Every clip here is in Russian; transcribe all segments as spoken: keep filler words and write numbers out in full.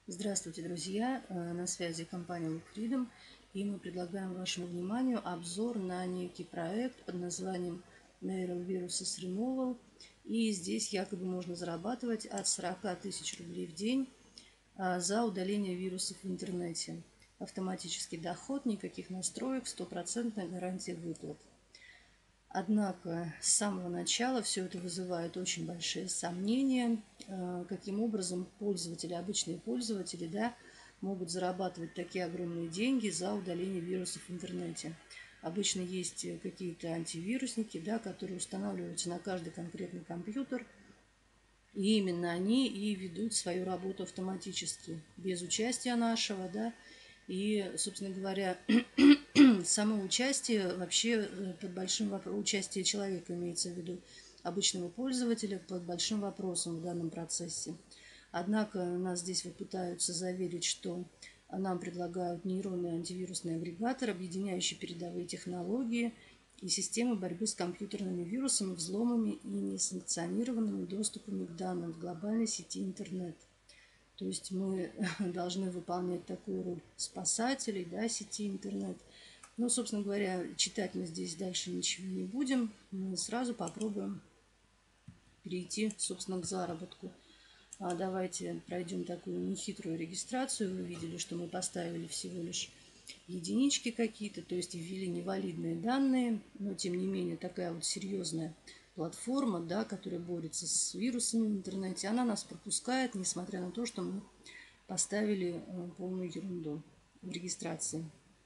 Здравствуйте, друзья! На связи компания LookFreedom, и мы предлагаем вашему вниманию обзор на некий проект под названием Neural Viruses Removal. И здесь якобы можно зарабатывать от сорока тысяч рублей в день за удаление вирусов в интернете. Автоматический доход, никаких настроек, стопроцентная гарантия выплат. Однако с самого начала все это вызывает очень большие сомнения, каким образом пользователи, обычные пользователи, да, могут зарабатывать такие огромные деньги за удаление вирусов в интернете. Обычно есть какие-то антивирусники, да, которые устанавливаются на каждый конкретный компьютер, и именно они и ведут свою работу автоматически, без участия нашего, да, и, собственно говоря, само участие вообще под большим вопросом, участие человека имеется в виду, обычного пользователя, под большим вопросом в данном процессе. Однако нас здесь вот пытаются заверить, что нам предлагают нейронный антивирусный агрегатор, объединяющий передовые технологии и системы борьбы с компьютерными вирусами, взломами и несанкционированными доступами к данным в глобальной сети интернет. То есть мы должны выполнять такую роль спасателей, да, сети интернет. Ну, собственно говоря, читать мы здесь дальше ничего не будем. Мы сразу попробуем перейти, собственно, к заработку. А давайте пройдем такую нехитрую регистрацию. Вы видели, что мы поставили всего лишь единички какие-то, то есть ввели невалидные данные, но тем не менее такая вот серьезная платформа, да, которая борется с вирусами в интернете, она нас пропускает, несмотря на то, что мы поставили полную ерунду в регистрации.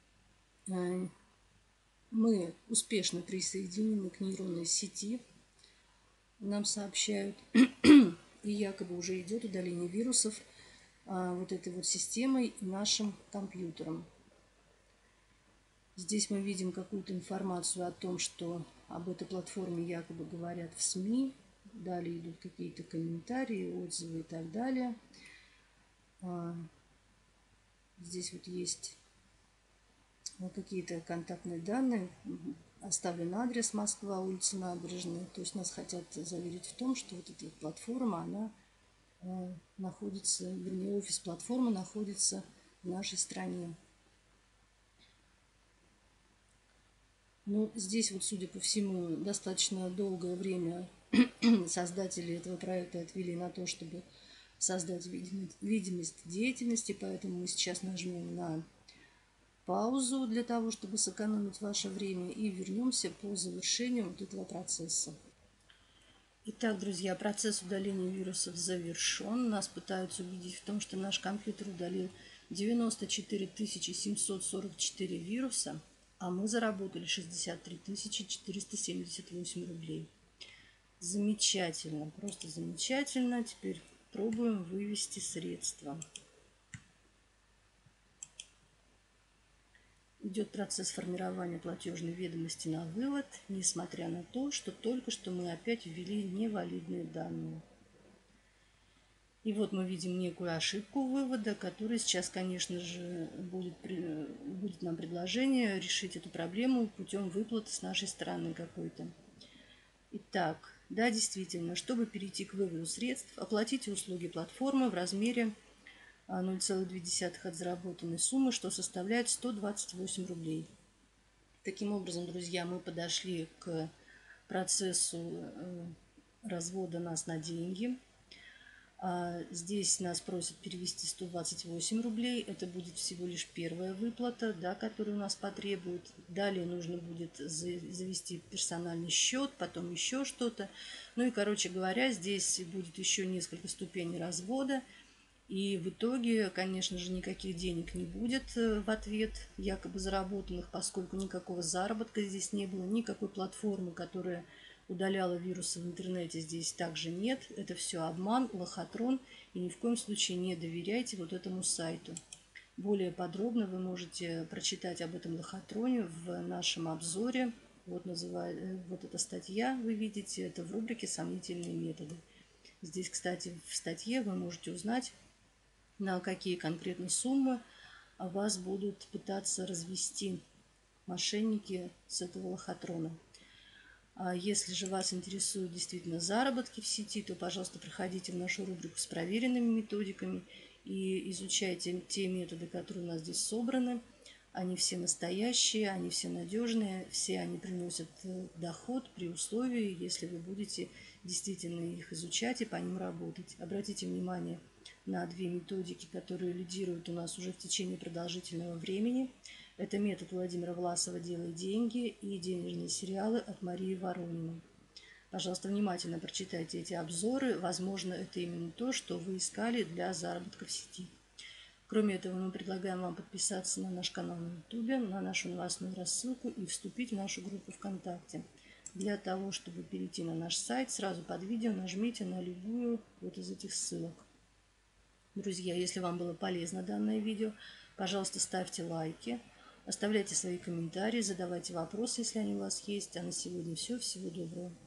Мы успешно присоединены к нейронной сети, нам сообщают, и якобы уже идет удаление вирусов вот этой вот системой и нашим компьютером. Здесь мы видим какую-то информацию о том, что об этой платформе якобы говорят в СМИ. Далее идут какие-то комментарии, отзывы и так далее. Здесь вот есть какие-то контактные данные. Оставлен адрес: Москва, улица Набережная. То есть нас хотят заверить в том, что вот эта платформа, она находится, вернее, офис платформы находится в нашей стране. Ну, здесь вот, судя по всему, достаточно долгое время создатели этого проекта отвели на то, чтобы создать видимость деятельности, поэтому мы сейчас нажмем на паузу для того, чтобы сэкономить ваше время, и вернемся по завершению вот этого процесса. Итак, друзья, процесс удаления вирусов завершен. Нас пытаются убедить в том, что наш компьютер удалил девяносто четыре тысячи семьсот сорок четыре вируса, а мы заработали шестьдесят три тысячи четыреста семьдесят восемь рублей. Замечательно, просто замечательно. Теперь пробуем вывести средства. Идет процесс формирования платежной ведомости на вывод, несмотря на то, что только что мы опять ввели невалидные данные. И вот мы видим некую ошибку вывода, которая сейчас, конечно же, будет, будет нам предложение решить эту проблему путем выплаты с нашей стороны какой-то. Итак, да, действительно, чтобы перейти к выводу средств, оплатите услуги платформы в размере ноль целых две десятых от заработанной суммы, что составляет сто двадцать восемь рублей. Таким образом, друзья, мы подошли к процессу развода нас на деньги. Здесь нас просят перевести сто двадцать восемь рублей. Это будет всего лишь первая выплата, да, которую у нас потребуют. Далее нужно будет завести персональный счет, потом еще что-то. Ну и, короче говоря, здесь будет еще несколько ступеней развода. И в итоге, конечно же, никаких денег не будет в ответ якобы заработанных, поскольку никакого заработка здесь не было, никакой платформы, которая удаляла вирусы в интернете, здесь также нет. Это все обман, лохотрон, и ни в коем случае не доверяйте вот этому сайту. Более подробно вы можете прочитать об этом лохотроне в нашем обзоре. Вот, называет, вот эта статья, вы видите, это в рубрике «Сомнительные методы». Здесь, кстати, в статье вы можете узнать, на какие конкретно суммы вас будут пытаться развести мошенники с этого лохотрона. Если же вас интересуют действительно заработки в сети, то, пожалуйста, проходите в нашу рубрику с проверенными методиками и изучайте те методы, которые у нас здесь собраны. Они все настоящие, они все надежные, все они приносят доход при условии, если вы будете действительно их изучать и по ним работать. Обратите внимание на две методики, которые лидируют у нас уже в течение продолжительного времени. Это метод Владимира Власова «Делай деньги» и денежные сериалы от Марии Ворониной. Пожалуйста, внимательно прочитайте эти обзоры. Возможно, это именно то, что вы искали для заработка в сети. Кроме этого, мы предлагаем вам подписаться на наш канал на ютуб, на нашу новостную рассылку и вступить в нашу группу ВКонтакте. Для того, чтобы перейти на наш сайт, сразу под видео нажмите на любую вот из этих ссылок. Друзья, если вам было полезно данное видео, пожалуйста, ставьте лайки, оставляйте свои комментарии, задавайте вопросы, если они у вас есть. А на сегодня все. Всего доброго.